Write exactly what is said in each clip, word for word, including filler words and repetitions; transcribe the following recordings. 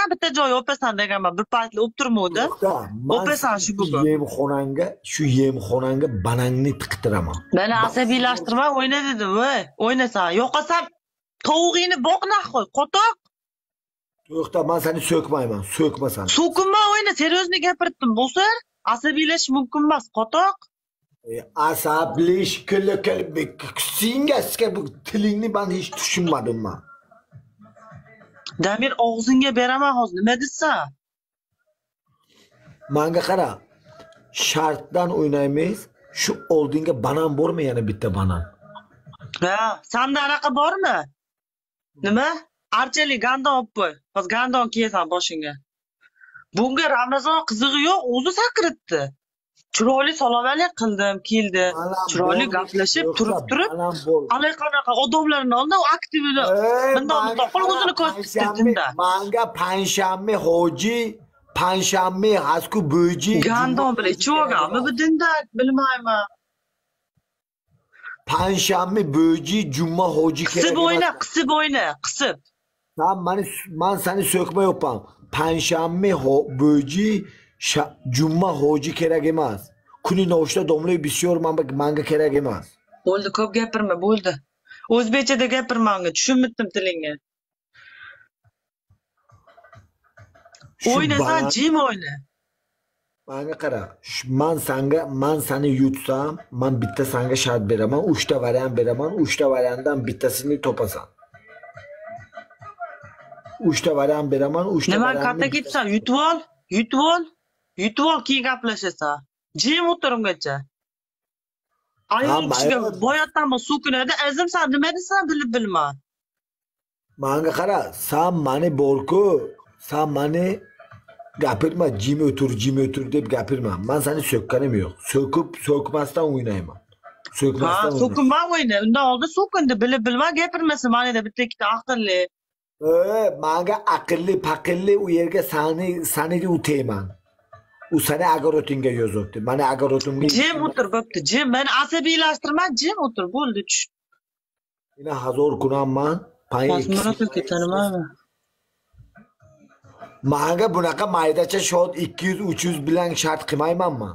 bitta joy o'pasan deganman. Bir paytli o'ptirmovdi. O'pasan shu bugun. Yemxonanga, shu yemxonanga banangni tiqtiraman. Meni asabiylashtirma, o'yna dedim, voy. O'ynasan. Yo'qolsam tavug'ingni boq naxoy, qotoq. To'xta, men seni so'kmayman, so'kmasan. So'kinma, o'yna, seryozni gapirdim. Bo'lsa, asabiylashish mumkin emas, qotoq. Asableş kılı kılı singaska bu tilingni ben hiç tushunmadim men. Damir og'zingga beraman hozir. Nima deysan? Menga qara. Shartdan o'ynaymiz. Shu oldinga banan bormi yana bitta banan? Ha, sanda anaqa bormi? Nima? Archalik gandon olib qo'y. Hozir gandon kiyasan boshingga. Bunga Ramazon qizig'i yo'q, o'zi sakiritdi. Chiroyli salomalik qildim, keldi. Chiroyli gaplashib, turib-turib, alay qanaqa odamlarni oldi, u aktivini bundoq bundoq qilib o'zini ko'rsatdi. Menga panshanba hoji, panshanba hasku bo'ji. Gandon bilan ichib olganmi bu dinda, bilmayman. Panshanba bo'ji, juma hoji kerak. Qisib o'yna, qisib o'yna, qisib. Sen meni men seni so'kmayapman. Panshanba bo'ji Cuma hoji kerak emas. Kuni noshta domlay bisyor menga kerak emas. Bo'ldi, ko'p gapirma, bo'ldi. O'zbekchada gapir menga, tushunmadim tilingni. O'ynasan, jim o'yna. Menga qara, men senga, men seni yutsam, men bitta senga shart beraman, uchta variant beraman, uchta variantdan bittasini topasan. uchta variant beraman, uchta variant. Nima katta ketsan, yutib ol, yutib ol. Yutib ol, keyin gaplashasan. Jim o'tirimgacha. Ayol kishiga boyatdanmi so'kinadi, azim san nima desan bilib bilma. Menga qara, sen meni borku, sen meni gapirma, jim o'tir, jim o'tir deb gapirma. Men seni so'kkanim yo'q. So'kib, so'kmasdan o'ynayman. So'kmasdan. Ha, so'kinma o'yna. Undan oldin so'kindi, bilib bilma gapirmasin. Menida bitta ikkita aqlli. E, menga aqlli, paqilli u yerga seni, seni o'tayman. U seni agarotinga yozibdi. Meni agarotimga. Jim o'tir, bo'pti. Jim, meni asabiylashtirma, jim o'tir, bo'ldi, tush. Ina hazor kunamman. Pasmuratni ketanamanmi? Menga bunaqa maydacha shot ikki yuz uch yuz bilan shart qilmaymanmi?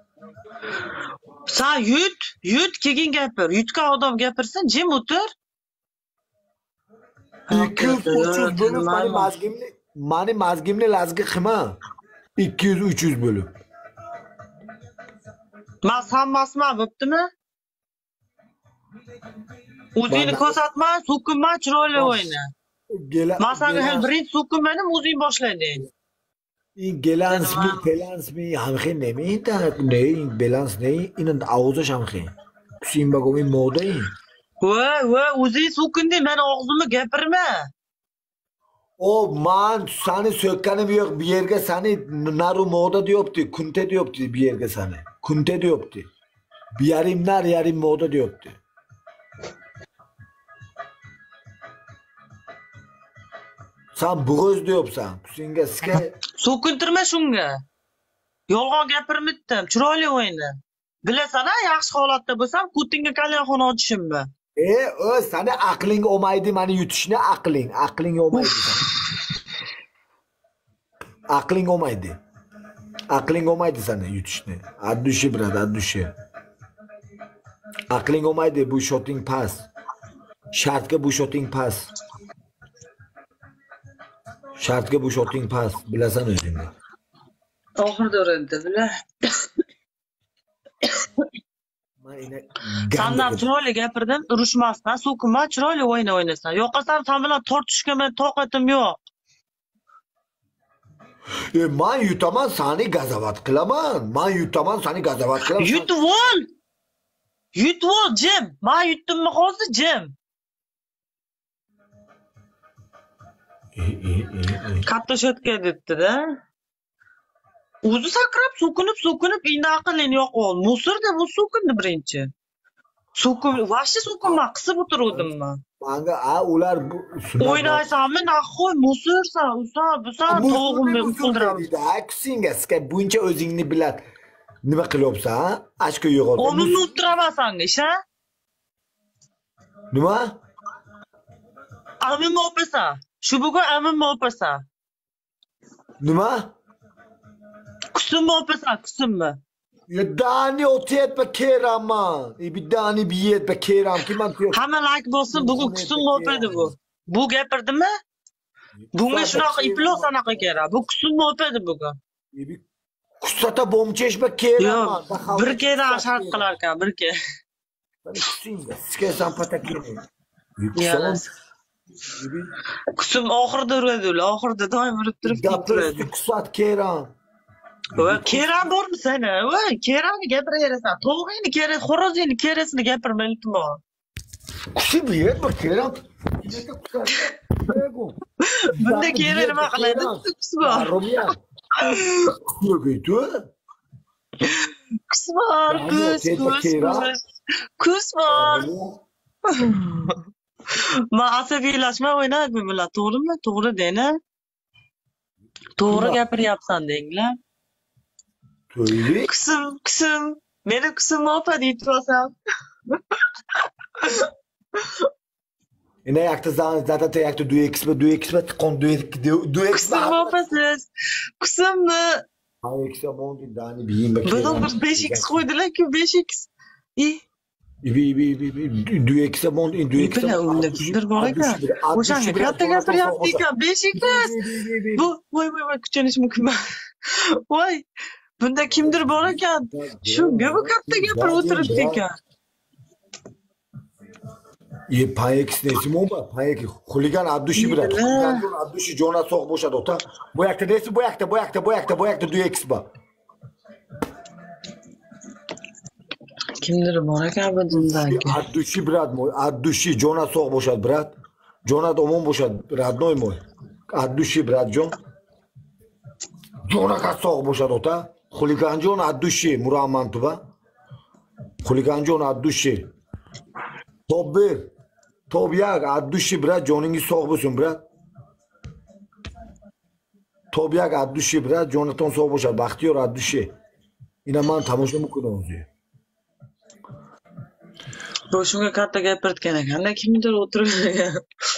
Sen yut, yut, keyin gapir. Yutgan odam gapirsin, jim o'tir. ikki yuz uch yuz bo'lib meni mazgimni, meni mazgimni lazgi qilma. ikki yuz uch yuz bo'lib. Men sanmasman, bo'ptimi? O'zingni ko'rsatma, so'kinma, chiroyli o'yna. Men senga hal birinchi so'kinmadim, o'zing boshlading. این گلانس می پلانس می همخی نمی تا نه این بلانس نه این آوازش همخی کسیم بگم این موده این وای وای o'zing so'kinding, men og'zimni gapirma. O man seni sökkanim yo'q, bu yerga seni naru moda deyapti, kunte deyapti bu yerga seni. Kunte deyapti. Bir yarim nar, yarim moda deyapti. Sen bo'g'iz deyapsan. Senga ska So'kintirma shunga. Yolg'on gapirmitdim, chiroyli o'yna. Bilasan-a, yaxshi holatda bo'lsam, Putinga kalyanxona ochishimmi? E, o seni aqling olmaydi meni yutishni, aqling, aqling olmaydi. Aqling olmaydi. Aqling olmaydi seni yutishni. Addushi brad, addushi. Aqling olmaydi, bu shoting pas. Shartga bu shoting pas. Shartga bu shoting pas, bilasan o'zingni. Oxirda o'randi, bila. Sandan chiroyli gapirdim, urushmasdan, so'kinma, chiroyli o'yna o'ynasan. Yo'qolsam sen bilan tortishga men toqatim yo'q. E, men yutaman, seni gazavat qilaman. Men yutaman, seni gazavat qilaman. Yutib ol. Yutib ol, jim. Men yutdimmi hozir, jim. Katta shotka debdi-da. O'zi sakrab, so'kinib, so'kinib, endi aqlini yo'qib ol. Musirda bu so'kindi birinchi. So'kin, vashti so'kinma, qisib o'tiruvdimmi? Menga a ular bu o'ynaysanmi, naxoy musirsan, usan, busan, to'g'rimni uqildiraman. Aksinga, ska buncha o'zingni bilan nima qilyapsan? Ashka yo'qoldi. O'zimni o'tiraman senga, isha? Nima? Amimni o'pasan. Shu bugun amimni o'pasan. Nima? Kusummi opasan, kusummi. Ya dani o'tyapti keraman. E bir dani bir yetpa keram ki man diyor. Hamma like bo'lsin, bugun kusummi opadi bu. Bu gapirdimi? Bunga shunaqa iplo sanaqa kerak. Bu kusummi opadi bugun. E bir kusata bomcheshba keraman. Yo'q, bir kere shart qilar ekan, bir kere. Bani kusinga. Sizga zampatakini. Yalas. Kusum oxirida uradi ular, oxirida doim urib turib Gapirdi kusat keram. Voy, keram bormi seni? Voy, keramni gapiraverasan. To'g'ringni kerak, xo'rozingni kerakini gapirma iltimos. Kusi bir yer bak keram. Bunda kerak nima qiladi? Kusbor. Romiya. Yok itu. Kusbor, kus, kus. Kusbor. Men asabiylashma o'ynayapman bular, to'g'rimi? To'g'ri dena. To'g'ri gapiryapsan denglar. To'yli. Kusum, kusum. Meni kusumni opa deyapsan. Ina yakta zan zata te yakta du ekspa du ekspa kon du du ekspa. Kusumni opasiz. Kusumni. Ha ekspa mondi dani biyim bak. Bana bir beş x koydular ki beş x. İyi. Ibi ibi ibi du ekspa mondi du ekspa. Bile öyle kimdir var ya. Boşanma katta gapir yaptık ya beş x. Bu vay vay vay küçülüşüm kim? Vay. Bunda kimdir var ya. Şu göbü katta gapir oturup ya. Ye payek nesi mi var? Payek huligan Abduşi bırak. Huligan Abduşi Jona soğuk boşadı ota. Bu yakta nesi bu yakta bu yakta bu yakta bu yakta du ekspa. Kimdir var ya bundan? Abduşi bırak mı? Abduşi Jona soğuk boşadı bırak. Jona da omon boşadı bırak noy mu? Abduşi bırak Jon. Jona kaç soğuk boşadı ota. Huligan Jona Abduşi Muraman tuba. Huligan Jona Abduşi. Top bir. Top yak Abduşi bırak Jon'ingi soğuk boşun bırak. Top yak Abduşi bırak Jonathan soğuk boşadı. Bakıyor Abduşi. İnaman tamoşa mı konu oluyor? Boşunga katta gapirtgan ekan. Kimdir o'tirgan?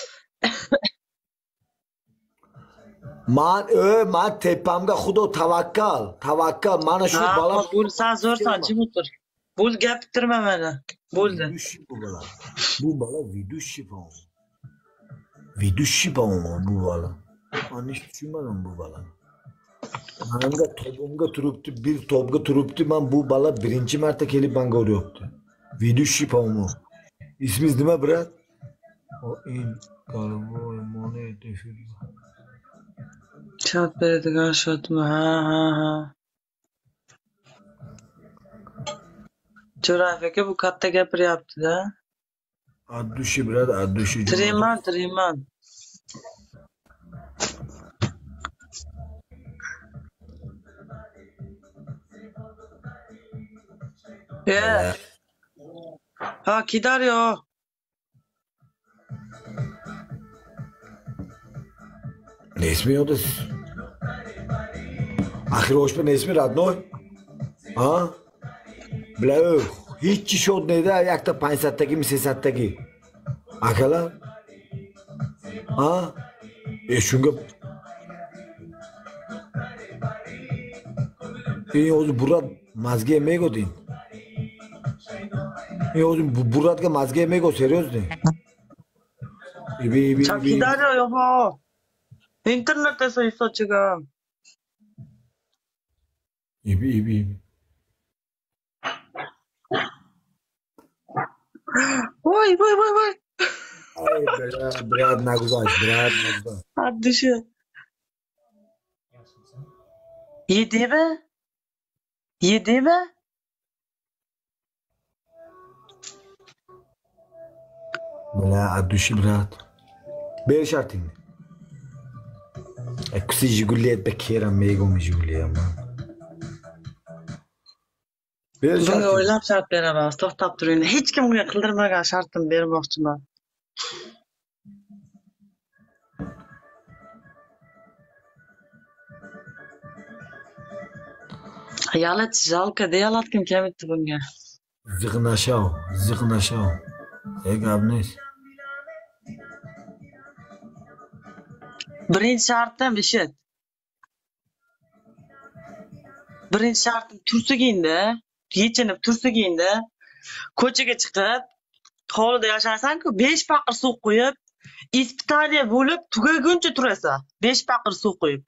Man ö man tepamga xudo tavakkal. Tavakkal mana shu bola Bul sen zo'rsan, jim o'tir. Bul gapirtirma meni. Bo'ldi. Bu bola. Bu bola vidushi bu. Vidushi bu bu bola. Ani hiç tushunmadim bu bola. Manga topimga turibdi, bir topga turibdi. Men bu bola birinchi marta kelib menga uryapti. Vidushi bu. İsmingiz nima, brat? O in karvoy monet efir. Chat beradigan shotmi? Ha, ha, ha. Jo'rayev aka bu katta gapiryapti-da. Abdushi brat, Abdushi. Tirayman, tirayman. Ya. Ha, Kidaryo. Ne ismi o da siz? Ahir hoşma ne ismi Radnoy? Ha? Bilav, hiç şod neydi ayakta pansattaki mi sesattaki? Akalar? Ha? E şunga... E ozu burat mazge emego din. E ozu buratga mazge emego seriyoz din. İbi ibi 자, ibi. 기다려, 여보. 인터넷에서 있어, 지금. İbi ibi ibi. Vay, vay, vay, vay. Ay brad, brad naguzaj, brad naguzaj. Hadi dışı. Yedi mi? Yedi mi? Bla adushi brad. Ber şartın. Ekusi jiguliyet bekera mego mi jiguliyet ama. Ber Bunga şartın. o'ylab shart beraman, to'xtab turing. Hech kimga qildirmagan shartim bermoqchiman. Yalat жалко, deyalatgim kelibdi bunga. Zıgnaşav, zıgnaşav. Eg abnes. Birinchi shartim ishit. Birinchi shartim tursi kiyindi, yechinib tursi kiyindi. Ko'chaga chiqib, hovlida yashaysan-ku, besh paqir suv quyib, ispitaliya bo'lib tugaguncha turasan. besh paqir suv quyib.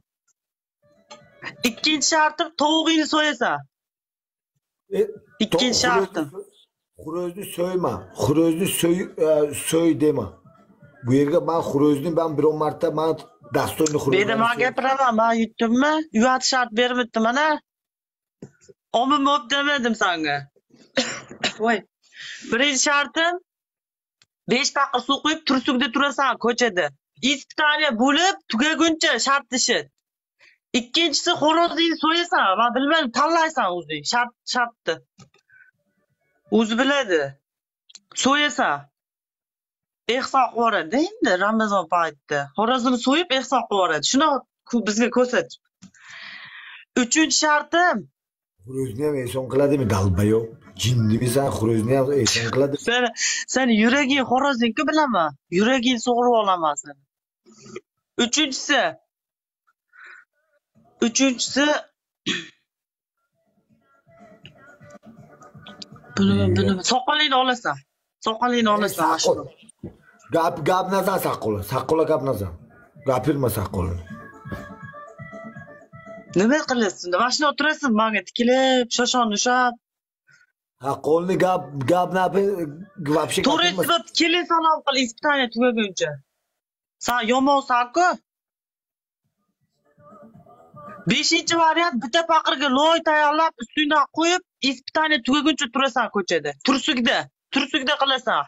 Ikkinchi shartim tavug'ingni so'yasan. E, Ikkinchi shartim. Xurozni so'yma. Xurozni so'y e, so'y dema. Bu yerga men xurozni ben biron marta men dasturni xurozni. Beda men gapiraman, men yutdimmi? Uyat shart beribdi mana. Omim o'p demadim senga. Voy. Birinchi shartim besh paqir suv quyib tursukda turasan ko'chada. Ispitaliya bo'lib tugaguncha shart ishit. Ikkinchisi xo'rozni so'yasan, men bilmadim, tanlaysan o'zing. Shart shartni. O'zi biladi. So'yasan. Ehson qilib endi Ramazon paytida. Xo'rozni so'yib ehson qilib yuboradi. Shuni bizga ko'rsat. Uchinchi shartim Xurozni ham ehson qiladimi dalbayo? Jinnimisan xurozni ham ehson qiladi. sen sen yuraging xo'rozniki bilaman. Yuraging sug'urib olaman seni. Uchinchisi Uchinchisi Buni buni soqolingni olasan. Soqolingni olasan mashina. Gap gap nazar saqola. Saqola gap nazar. Gapirma saqola. Nima qilyapsan? Mashina o'tirasan, menga tikilib, shoshon ushab. Ha qo'lni gap gap napi вообще To'g'ri deb kelin salom qil, ispitaliya tugaguncha. Sen yomonsan-ku. beshinchi variant bitta paqirga loy tayyorlab, ustidan qo'yib, ispitaliya tugaguncha turasan ko'chada. Tursukda, tursukda qilasan.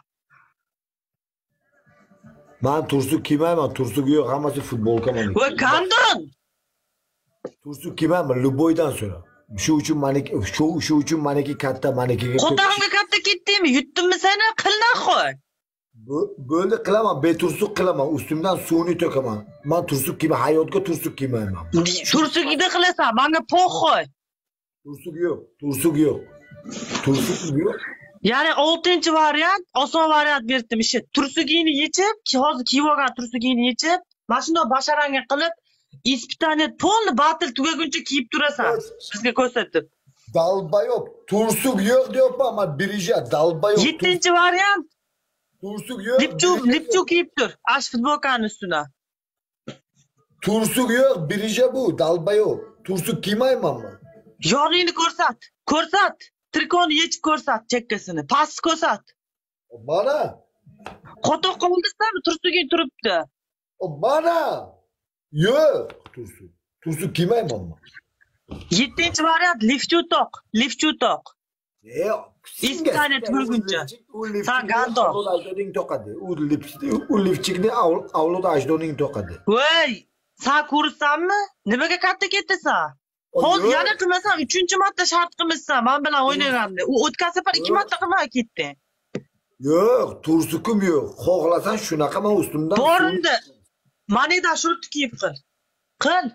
Men tursuk kiymayman, tursuk yo'q, hammasi futbolka men. Va kandon. Tursuk kiymayman, Luboydan so'ra. Shu uchun meniki, shu shu uchun meniki katta, menikiga. Xotangga katta ketdingmi? Yutdimmi seni? Qildan qo'y. Bo'ldi qilaman, betursuk qilaman, ustimdan suvni to'kaman. Men tursuk kiyma, hayotga tursuk kiymayman. Tursukida qilasan, menga po'xoy. Tursuk yo'q, tursuk yo'q. Tursuk yo'q. Ya'ni oltinchi variant, oson variant berdim ishi. Tursugingni yechib, hozir kiyib olgan tursugingni yechib, mana shunday basharanga qilib, ispitaliya to'lni batil tugaguncha kiyib turasan. Bizga ko'rsatib. Dalbayob, tursuk yo'q deyapman, men birija dalbayob. yettinchi variant Tursuk yo'q. Lipchu, lipchu kiyib tur. Ash futbolkaning ustuna. Tursuk yo'q, birija bu, dalbayob. Tursuk kiymayman men. Yoningni ko'rsat. Ko'rsat. Trikoni yechib ko'rsat chekkasini. Past ko'rsat. Mana. Qotoq qoldingizmi? Tursuging turibdi. Mana. Yo'q, tursuk. Tursuk kiymayman men. yettinchi variant liftchu toq. Liftchu toq. E, ispitaliya tugaguncha. Sen gandon. Avloding to'qadi. U lipchik, u lipchikni avlod ajdoning to'qadi. Voy, sen ko'rsanmi? Nimaga katta ketasan? Hozir yana qilmasam uchinchi marta shart qilmaysan. Men bilan o'ynaganda. U o'tgan safar ikki marta qilmay ketding. Yo'q, tursukim yo'q. Xohlasan shunaqa men ustimdan. Borindi. Manida shorti kiyib qil. Qil.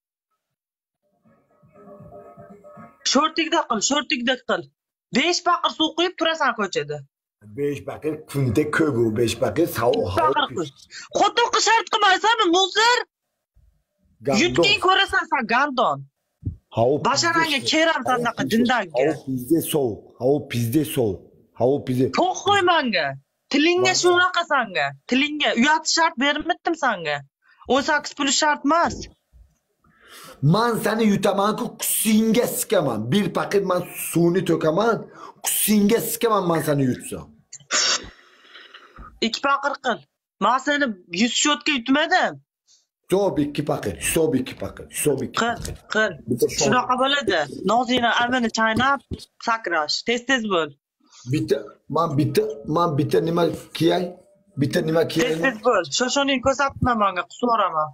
Shortigda qil, shortigda qil. besh paqir suv quyib turasan ko'chada. besh paqir kunda ko'p u, besh paqir sovuq. Xotoqqa shart qilmaysanmi, Musir? Yutging ko'rasan sen gandon. Basharanga keram sanaqa dindagi. Havo pizde sovuq, havo pizde sovuq. Havo pizde. To'q qo'y menga. Tilingga shunaqa sanga. Tilingga uyat shart bermadim sanga. o'n sakkiz pul shart emas. Men seni yutaman-ku, kusingga sikaman. Bir paket men suvni to'kaman, kusingga sikaman men seni yutsam. ikki paqir qil. Men seni yuz shotka yutmadim. So'b ikki paket, so'b ikki paket, so'b ikki paket. Qil, qil. Shunaqa bo'ladi. Nozina avvini chaynab, sakrash. Tez-tez bo'l. Bitta, men bitta, men bitta nima kiyay? Bitta nima kiyay? Tez-tez bo'l. Shoshoning ko'rsatma menga, qusuraman.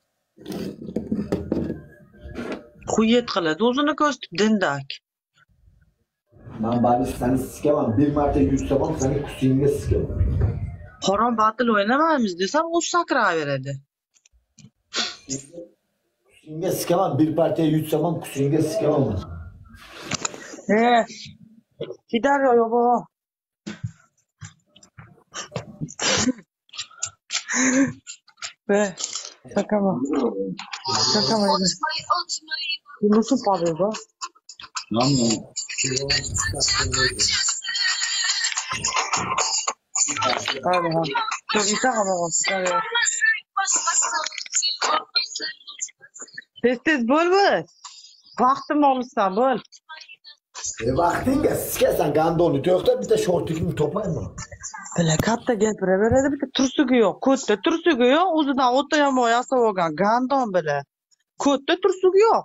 Xuyet qiladi, o'zini ko'rsatib dindak. Men bari seni sikaman, bir marta yutsam, seni kusingga sikaman. Harom batil o'ynamaymiz desam, u sakraveradi. Kusingga sikaman, bir partiya yutsam, kusingga sikaman. Eh. Kidar yo yobo. Be. Sakama. Sakama. Nasıl parlıyor bu? Hadi ha. Dur bir tane bak. Hadi. Tez tez bol bol. Vaktim olursa bol. E vaktinga sikasan gandoni to'xta bitta shortikni topaymi? Bile katta gapiraveradi bitta tursugi yo'q. Ko'tda tursugi yo'q. O'zidan o'ta yomon yasab olgan gandon bile. Ko'tda tursugi yo'q.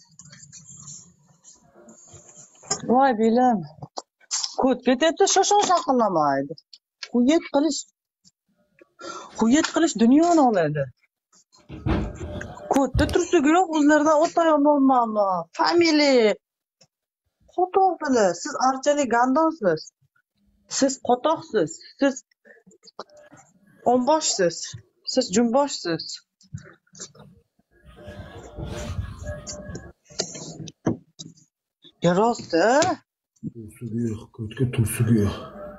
Voy bilim. Ko't ketibdi shoshon shaqillamaydi. Huyet qilish. Huyet qilish dunyoni oladi. Ko'tda tursugi yo'q. O'zlaridan o'ta yomon mama. Familiya. Qotoq bile. Siz archalik gandonsiz. Siz qotoqsiz. Siz onboshsiz. Siz jumboshsiz. Ya rosti. Tursugi yo'q, ko'tga tursugi yo'q.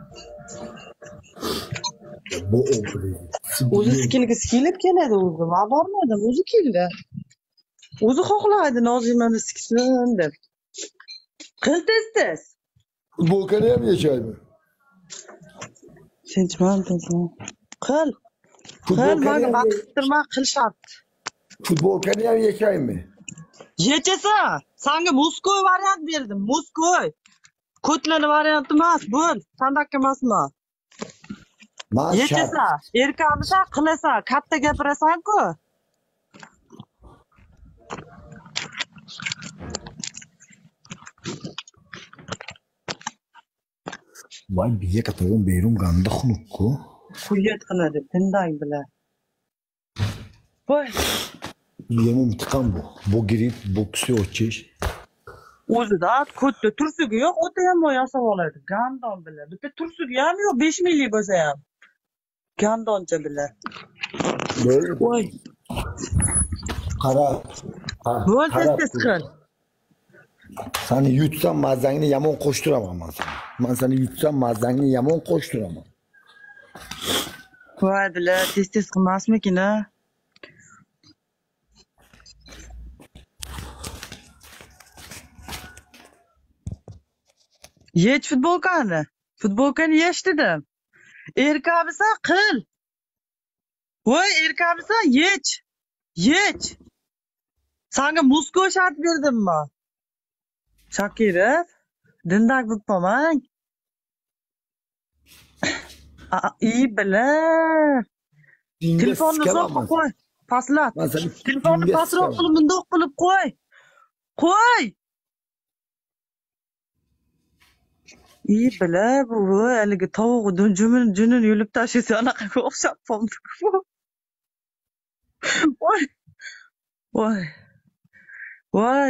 Bu obraz. O'zi sikilgisi kelib keladi o'zi. Men bormadim, o'zi keldi. O'zi xohlaydi Nozimani siksin deb. Qil tez-tez. Futbolkani ham yashaymi? Tinchman, tinchman. Qil. Qil, Futbolkani menga ham vaqttirma, qil shart. futbolkani ham yashaymi? Yechasa, senga Moskva variant berdim. Moskva. Ko'tlarni varianti emas, bo'l. Sandakka emasmi? Men shart. Yechasa, erkamisa, qilasa, katta gapirasan-ku. Voy biya katagan berum ganda xunukku. Quyat qiladi, tindak bilan. Voy, Yemi intiqam bu. Bu girib boksga o'tish. o'zida ko'tda tursugi yo'q, o'ta yomon yasab oladi. Gandon bilan. Bitta tursugi ham yo'q, besh minglik bo'lsa ham. Gandoncha bilan. Voy, Qara. bo'l tez-tez qil. Seni yutsam mazangni yomon qo'shtiraman men sana. Men seni yutsam mazangni yomon qo'shtiraman. Voy bilan tez-tez qilmasmikin a? Yech futbolkani. Futbolkani yech dedim. Erkamisa qil. Voy erkamisa yech. Yech. Senga Moskva shart berdimmi? Shakirov, dindak bo'lib qolmang. İyi bile. Telefonni uzoqqa qo'y. Paslat. Telefonni pastroq qilib bundoq qilib qo'y. Qo'y. İyi bile bu haligi tovuq dunjumin junin yulib tashlasa anaqaga o'xshab qoldi. Voy. Voy. Voy.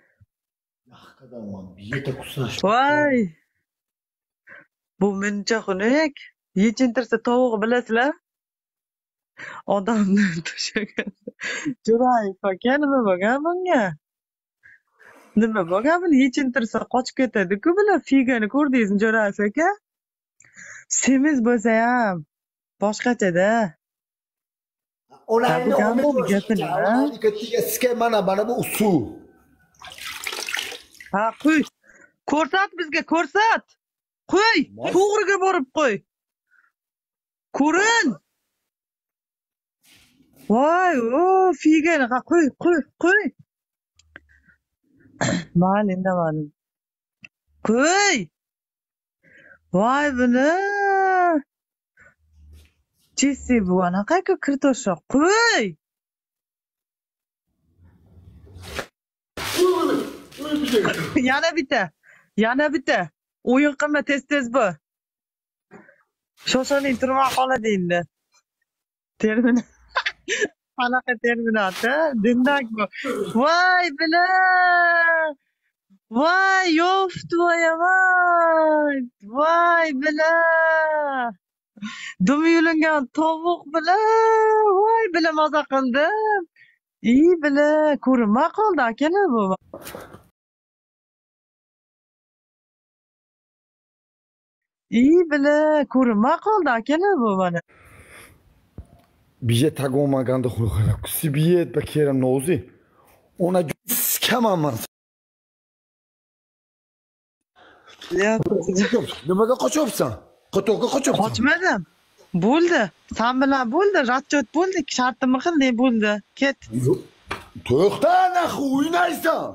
Voy. Bu mencha xunuk. Yechintirsa tovuq bilasizlar? Odamni tashagan. Jo'rayev aka nima bo'lgan bunga? Nima bo'lgan buni yechintirsa qochib ketadi-ku bular. Figani ko'rdingizmi Jo'rayev aka? Semiz bo'lsa ham boshqacha-da. Onayni olib gapini. Sizga mana mana bu usul. Ha, qo'y. Ko'rsat bizga, ko'rsat. Qo'y, to'g'riga borib qo'y. Ko'rin. Voy, o, figani, ha, qo'y, qo'y, qo'y. Mayli, indamadim. Qo'y. Voy buni. Chesi bu anaqaga kirtoshoq. Qo'y. Yana bitta. Yana bitta. O'yin qilma, tez-tez bu. Shoshaling turma qoladi endi. Termin. Qanaqa terminat, ha? Dindak bu. Voy bila. Voy, yoft voy voy. Voy bila. Dum yulingan tovuq bila. Voy bila maza qildim. İyi bila, ko'rinma qoldi akalar bu. İyi bile ko'rinma qoldi akalar bu mana. biye tagomaganda xulqala kusibiyet bakeram nozi. Ona skamaman. Ya, nimaga qochibsan? Qotoqqa qochibsan. qochmadim. Bo'ldi. Sen bilan bo'ldi, ratchot bo'ldi, shartimi qildi, bo'ldi. Ket. Yo'q. To'xta, naxu o'ynaysan.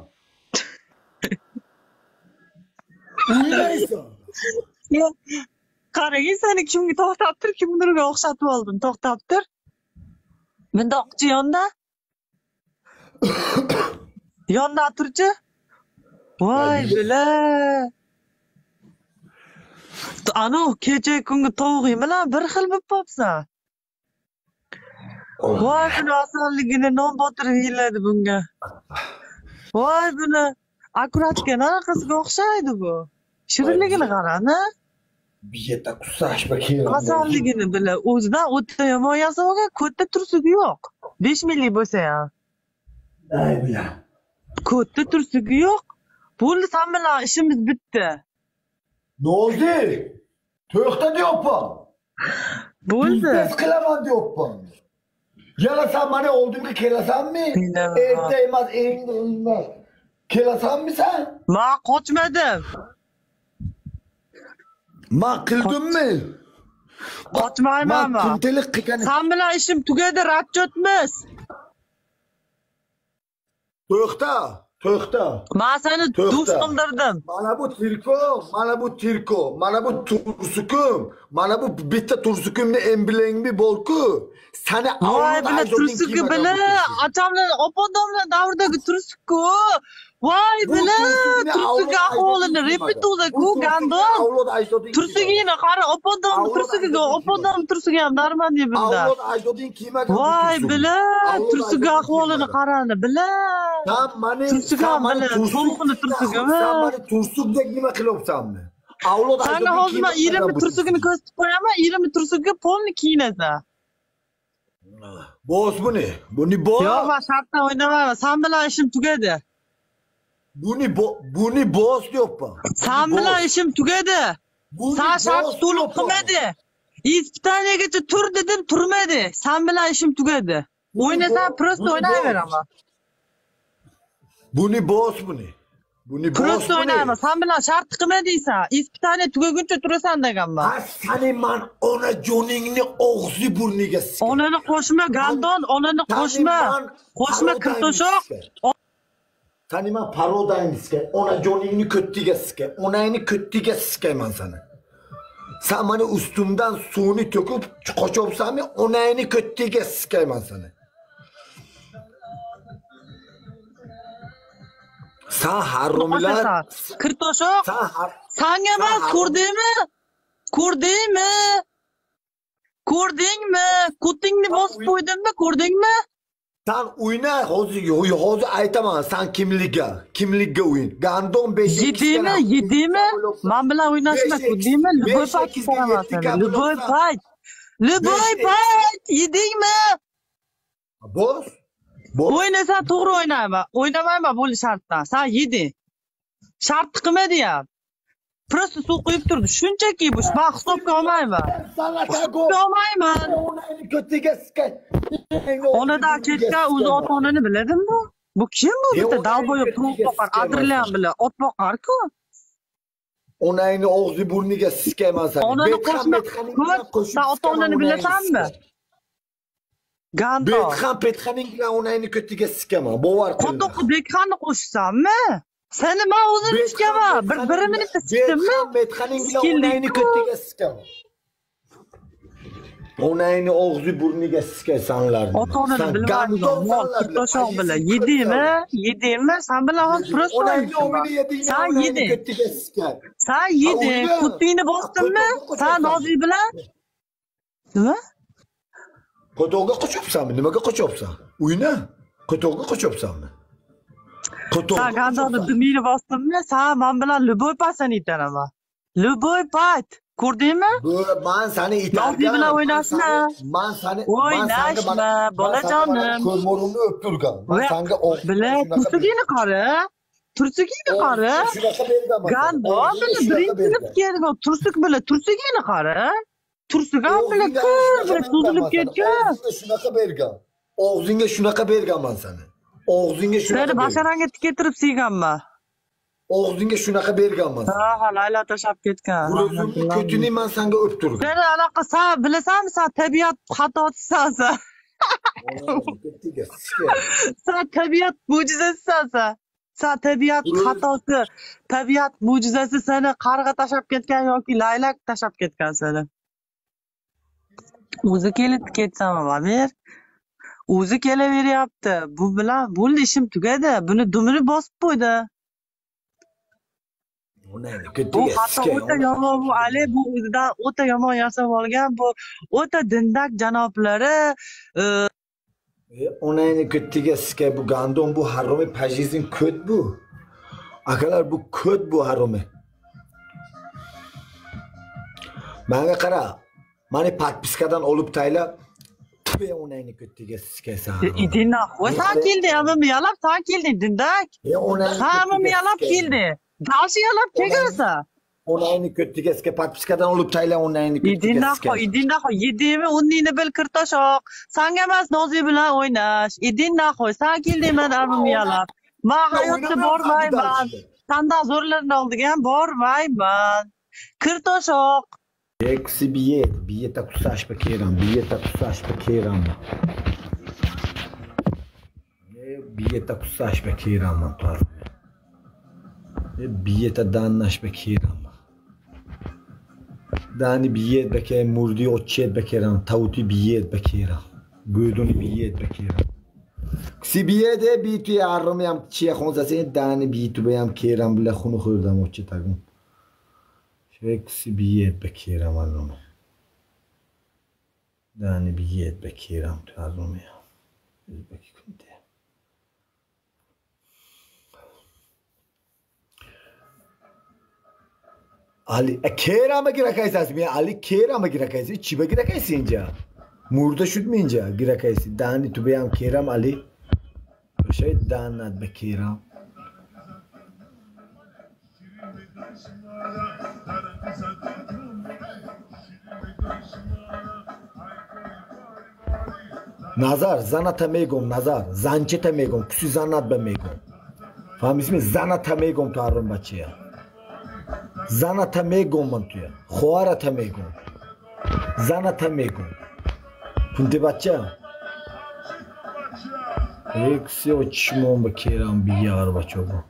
O'ynaysan. Ya, qarang, seni kimga to'xtab tur, kimdirga o'xshatib oldim, to'xtab tur. Bundoqchi yonda. Yonda turchi. Voy, bila. Anu kecha kungi tovuqing bilan bir xil bo'lib qopsan. Voy, buni osonligini non botirib yeyiladi bunga. Voy, buni akuratga naraqasiga o'xshaydi bu. Shirinligini qarani. Biyeta kusash bakeram. Osonligini bila. O'zidan o'ta yomon yasoqqa ko'tda tursugi yo'q. besh millik bo'lsa ham. Ay bila. Ko'tda tursugi yo'q. Bo'ldi, sen bilan ishimiz bitdi. Nozi. To'xta deyapman. Bo'ldi. Biz qilaman deyapman. Yana sen bana oldimga kelasanmi? Bilaman. Erta emas, endi emas. Kelasanmi sen? Men qochmadim. Men qildimmi? Qochmayman Men men. kuntelik qilgan. Sen bilan ishim tugadi, ratchotmiz. To'xta, to'xta. Men seni To'xta. do'st qildirdim. Mana bu tirko, mana bu tirko, mana bu tursukum, mana bu bitta tursukumni emblembi bolku. Seni Voy, bila tursugi bila, achamlar opadomlar davridagi tursuku. Voy, bila, tursugi ahvolini repetuvda-ku gandon. Tursigini qara, opadom tursugiga, opadom tursugi ham darman deb bildi. Avlod ajdoding kiymagan. Voy, bila, tursugi ahvolini qarani, bila. Sen mani, Tursugi ham bila, to'lqini tursugimi? Sen mani tursugdek nima qilyapsanmi? Avlod ajdoding Sana hozir men yirmi tursugini ko'rsatib qo'yaman, yirmi tursugiga polni kiyinasan. Boz buni, buni boz. Yo'q, men shartdan o'ynamayman. Sen bilan ishim tugadi. Buni bo, buni boz deyapman. Sen bilan ishim tugadi. Sen shart to'liq qilmadi. Ispitaniyaga tur dedim, turmadi. Sen bilan ishim tugadi. O'ynasan, prosta o'ynayveraman. Buni boz buni. Buni boz. Prosta o'ynayman. Sen bilan shart qilmadiysan. Ispitaniya tugaguncha turasan deganman. Ha, seni man ona joningni og'zi burniga sikar. Onani qo'shma, gandon, onani qo'shma. Qo'shma kirtoshoq. Seni man parodangni sikar. Ona joningni ko'ttiga sikar. Onangni ko'ttiga sikayman seni. Sen mani ustimdan suvni to'kib qochobsanmi? Onangni ko'ttiga sikayman seni. Sen haromlar. Kirtoshoq. Sen emas, ko'rdingmi? Ko'rdingmi? Ko'rdingmi? Ko'tingni bosib qo'ydimmi? Ko'rdingmi? Sen o'yna, hozir hozir aytaman, sen kimlikka, kimlikka o'yin. Gandon besh yedimi, yedimi? Men bilan o'ynashma, ko'rdingmi? Любой payt qaraman seni. Любой payt. Любой payt, yedingmi? Boz. O'ynasan, to'g'ri o'ynayman. O'ynamayman bo'ldi shartdan. Sen yeding. Shart qilmadi ham. Prosta suv quyib turdi. Shunchaki bu, men hisobga olmayman. Hisobga olmayman. Onangni ko'tiga sikay. Onadan ketgan o'zi ota-onani biladimi? Bu kim bu? Bitta dalboyoq to'q boqar, adrilyan bilan ot boqar-ku. Onangni og'zi burniga sikayman seni. Onani qo'shma. Sen ota-onani bilasanmi? Gando. Betxan Petxaning bilan onangni ko'tiga sikaman. Bovar qil. Qo'toq Bekxanni qo'shsanmi? Seni men o'zim sikaman. Bir bir minutda sikdimmi? Betxan Petxaning bilan onangni ko'tiga sikaman. Onangni og'zi burniga sikaysanlar. Ota-onani bilmayman. Mol kirtoshoq bilan yedingmi? Yedingmi? Sen bilan hozir prosta o'ynayman. Sen yeding. Ko'tiga sikar. Sen yeding. Kutingni bosdimmi? Sen Nozik bilan? Nima? Qo'toqqa qochibsanmi? Nimaga qochibsan? O'yna. Qo'toqqa qochibsanmi? Qo'toq. Sen gandoni dumini bosdimmi? Sen men bilan любой paytni itanaman. любой payt. Ko'rdingmi? Men seni itargan. Nozik bilan o'ynashma. Men seni o'ynashma, bolajonim. Ko'rmorimni o'ptirgan. Men senga o'q. Bila, tursugini qara. Tursugini qara. Shunaqa berdim. Gando, bila birinchi sinf kelgan tursuk bila, tursugini qara. tursigan bile Og'zingga kir shunaqa bile cho'zilib berganman sana. ketgan. Og'zingga shunaqa bergan. Og'zingga shunaqa berganman sana. Og'zingga shunaqa Seni bergan. basharangga tiktirib siyganman. Og'zingga shunaqa berganman sana. Ha, ha, Layla tashlab ketgan. O'zimni ko'tini men senga o'ptirdim. Seni anaqa sen bilasanmi, sen tabiat xatosisan sen. Ketdiga, sike. Sen tabiat mo'jizasisan sen. Sen tabiat xatosi, tabiat mo'jizasi seni qarg'a tashlab ketgan yoki laylak tashlab ketgan seni. O'zi kelib ketsam ber. O'zi kelaveryapti. Bu bilan bo'ldi, ishim tugadi. Buni dumini bosib qo'ydi. Onani Bu ketdiga, hatto sike. o'ta yomon bu Ali, bu o'zidan o'ta yomon yasab olgan, bu o'ta dindak janoblari. e, Onani ketdiga, sike. Bu gandon, bu haromi pajizin ko't bu. Akalar bu ko't bu haromi. Menga qara. Mani podpiskadan olib tayla. Tübe onani ketdiga, sike sen. Idin nahoy sen kelding, ammo yalab sen kelding dindak. E onani Hamma yalab keldi. Dalshi yalab kelgansan. Onani ketdiga, sike. Podpiskadan olib tayla onani Idin ketdiga, sike. nahoy, idin nahoy, yedimi o'nningni bil kirtoshoq. Sanga emas Nozi bilan o'ynash. Idin nahoy, sen kelding men ammo yalab. Men hayotda bormayman. Sandan zo'rlarni oldiga ham bormayman. Kirtoshoq. Eksi bilet, bileta kusash bekeram, bileta kusash bekeram. Ne bileta kusash bekeram man tar. Ne bileta dannash bekeram. Dani bilet bekeram, murdi ochet bekeram, tauti bilet bekeram. Gödoni bilet bekeram. Si bilet e bitu yarım yam çiye khonzase dani bitu beyam keram bile khunu khurdam ochetagum. Eksi biyet bekiram anlamı. Yani biyet bekiram tarzım ya. Özbeki kunde. Ali, e kerama girakaysi asmi. Ali kerama girakaysi. Çibe girakaysi ince. Murda şutmayınca girakaysi. Dani tubeyam keram Ali. Şey danad bekiram. Nazar, zanata megom, nazar. Zançeta megom, küsü zanat be megom. Fahmis mi? Zanata megom tarım baçıya. Zanata megom mantuya. Xuarata megom. Zanata megom. Punti baçça. Eksi o çimon be keram bir yar baço bu.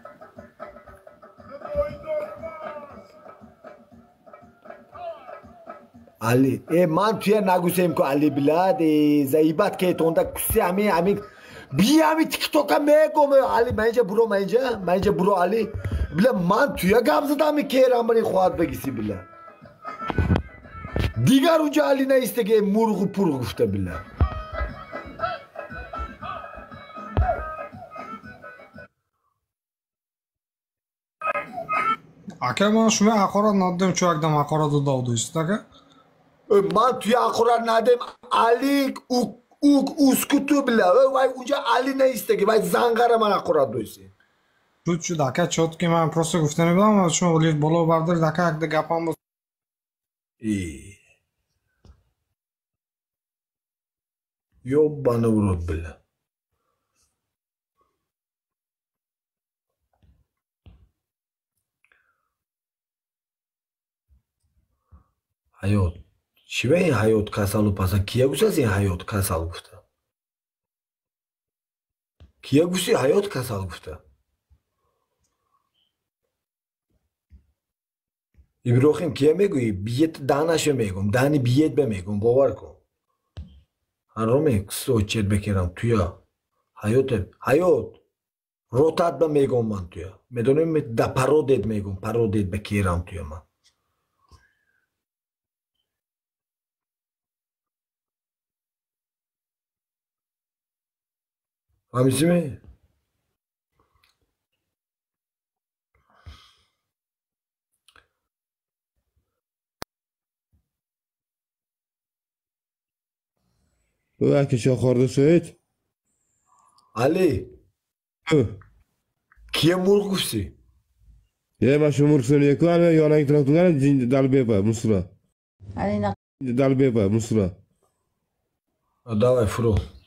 Ali, e man tuya nagusem ko Ali bilad e zaibat ke tonda kusi ami ami bi ami TikTok'a megom Ali bence bro bence bence bro Ali bile man tuya gamzada mi keramani khwad begisi bile digar uca Ali ne istege murgu purgu fte bile Aka mana shunday haqorat noddem chuvakdan haqorat udovdingiz aka. Man tuya haqorat nadem Ali uk uk uskutu bile vay uca Ali ne istege vay zangara man haqorat doysi. Shu shu aka chotki men просто guftani bilaman shu o'ylab bola bardir aka haqida gapam bo'lsa. İyi. Yok bana vurur bile. Hayot. Şiveyin hayot kasalı pasan. Kiye güzelsin hayot kasalı gufta. Kiye güzel hayot kasalı gufta. İbrahim kiye meguyi biyet danaşe megum. Dani biyet be megum. Bavar ko. Harome soçet bekeram tuya. Hayot hep. Hayot. Rotat be megum man tuya. Medonim me da parod et megum. Parod et bekeram tuya man. Hamisi mi? Bu aka shoxorda so'yit. Ali. Hı. Kiye murgusi? Ye mana shu mursini yakun ana yonang turibdi, dalbe pa, musra. Alina Dalbey var Musra. Давай, фру.